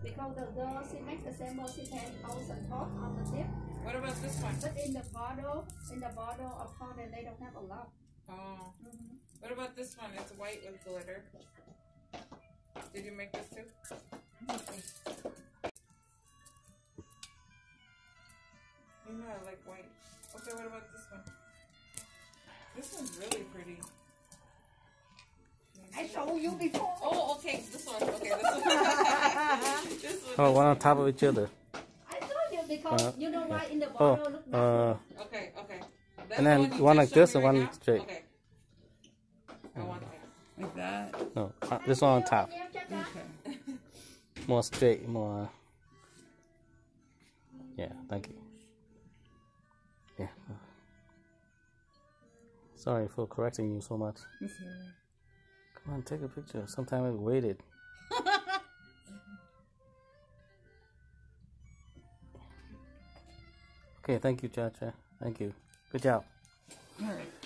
because the girl she makes the same she has house and top on the tip. What about this one? But in the bottle of powder they don't have a lot. Oh. What about this one? It's white with glitter. Did you make this too? You know I like white. Okay, what about this one? This one's really pretty. I showed you before. Oh, okay. This one. Okay, this one. This one. Oh, one on top of each other. I told you because you know why in the bottle look natural. Okay. That's And then one like this and one straight. Okay. I want that. Like that? No, this one on top. Okay. More straight, more. Yeah, thank you. Yeah. Sorry for correcting you so much. Come on, take a picture. Sometime I waited. Okay, thank you, Cha-Cha. Thank you. Good job. All right.